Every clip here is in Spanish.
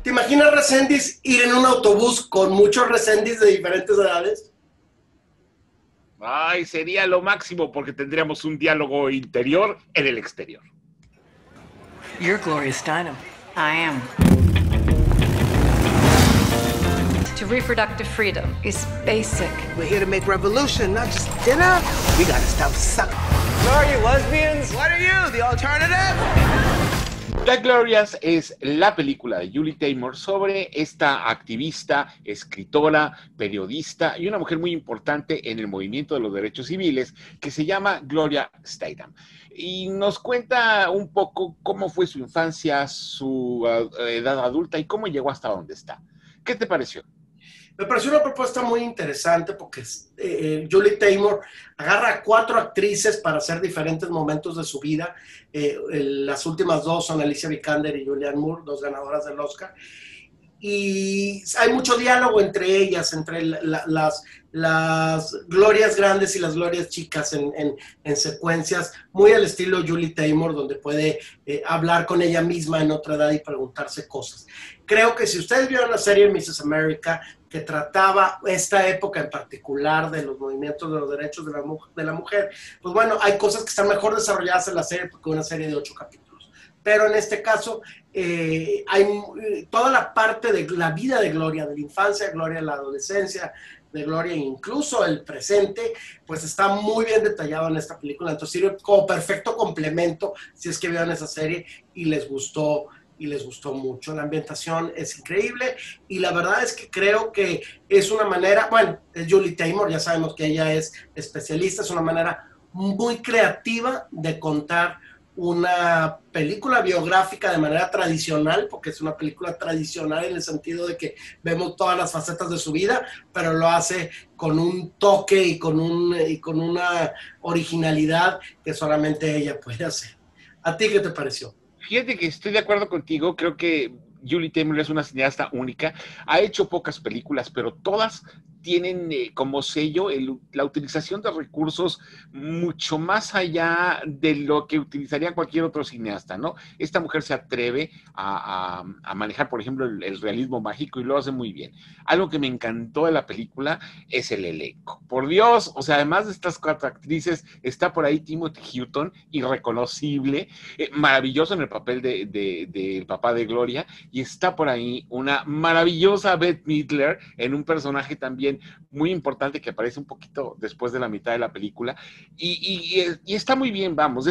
¿Te imaginas Reséndiz ir en un autobús con muchos Reséndiz de diferentes edades? Ay, sería lo máximo porque tendríamos un diálogo interior en el exterior. You're Gloria Steinem. I am. To reproductive freedom is basic. We're here to make revolution, not just dinner. We gotta stop sucking. So are you lesbians? What are you, the alternative? The Glorias es la película de Julie Taymor sobre esta activista, escritora, periodista y una mujer muy importante en el movimiento de los derechos civiles que se llama Gloria Steinem. Y nos cuenta un poco cómo fue su infancia, su edad adulta y cómo llegó hasta donde está. ¿Qué te pareció? Me pareció una propuesta muy interesante porque Julie Taymor agarra a 4 actrices para hacer diferentes momentos de su vida. Las últimas 2 son Alicia Vikander y Julianne Moore, 2 ganadoras del Oscar. Y hay mucho diálogo entre ellas, entre las glorias grandes y las glorias chicas en secuencias muy al estilo Julie Taymor, donde puede hablar con ella misma en otra edad y preguntarse cosas. Creo que si ustedes vieron la serie Mrs. America, que trataba esta época en particular de los movimientos de los derechos de la mujer, pues bueno, hay cosas que están mejor desarrolladas en la serie porque una serie de 8 capítulos. Pero en este caso, hay toda la parte de la vida de Gloria, de la infancia de Gloria, la adolescencia de Gloria, incluso el presente, pues está muy bien detallado en esta película. Entonces sirve como perfecto complemento si es que vieron esa serie y les gustó mucho. La ambientación es increíble y la verdad es que creo que es una manera, bueno, es Julie Taymor, ya sabemos que ella es especialista, es una manera muy creativa de contar una película biográfica de manera tradicional, porque es una película tradicional en el sentido de que vemos todas las facetas de su vida, pero lo hace con un toque y con una originalidad que solamente ella puede hacer. ¿A ti qué te pareció? Fíjate que estoy de acuerdo contigo, creo que Julie Taymor es una cineasta única, ha hecho pocas películas, pero todas tienen como sello la utilización de recursos mucho más allá de lo que utilizaría cualquier otro cineasta, ¿no? Esta mujer se atreve a manejar, por ejemplo, el realismo mágico y lo hace muy bien. Algo que me encantó de la película es el elenco. Por Dios, o sea, además de estas 4 actrices, está por ahí Timothy Hutton, irreconocible, maravilloso en el papel del papá de Gloria, y está por ahí una maravillosa Bette Midler en un personaje también muy importante que aparece un poquito después de la mitad de la película y está muy bien, vamos,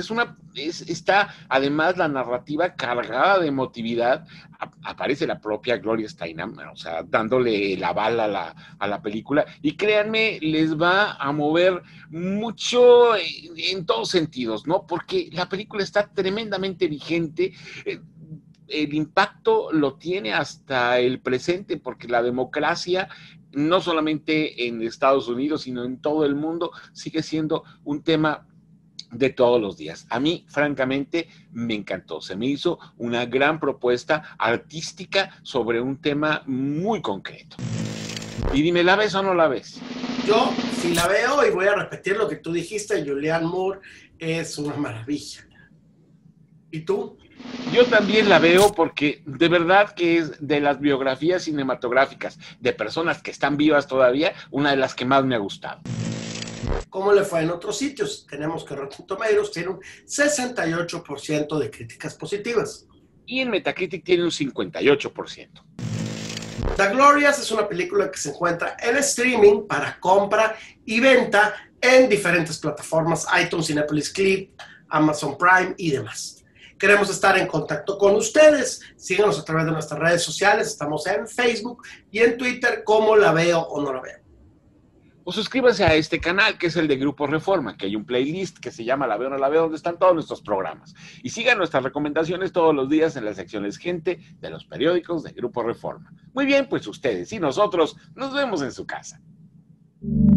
está además la narrativa cargada de emotividad, aparece la propia Gloria Steinem, o sea, dándole el aval a la película y créanme, les va a mover mucho en todos sentidos, ¿no? Porque la película está tremendamente vigente, el impacto lo tiene hasta el presente, porque la democracia, no solamente en Estados Unidos, sino en todo el mundo, sigue siendo un tema de todos los días. A mí, francamente, me encantó. Se me hizo una gran propuesta artística sobre un tema muy concreto. Y dime, ¿la ves o no la ves? Yo sí la veo y voy a repetir lo que tú dijiste, Julianne Moore es una maravilla. ¿Y tú? Yo también la veo porque de verdad que es de las biografías cinematográficas de personas que están vivas todavía, una de las que más me ha gustado. ¿Cómo le fue en otros sitios? Tenemos que Rotten Tomatoes tiene un 68% de críticas positivas. Y en Metacritic tiene un 58%. The Glorias es una película que se encuentra en streaming para compra y venta en diferentes plataformas, iTunes, Cinepolis Clip, Amazon Prime y demás. Queremos estar en contacto con ustedes. Síganos a través de nuestras redes sociales. Estamos en Facebook y en Twitter como La Veo o No La Veo. O suscríbanse a este canal, que es el de Grupo Reforma, que hay un playlist que se llama La Veo o No La Veo, donde están todos nuestros programas. Y sigan nuestras recomendaciones todos los días en las secciones Gente de los periódicos de Grupo Reforma. Muy bien, pues ustedes y nosotros nos vemos en su casa.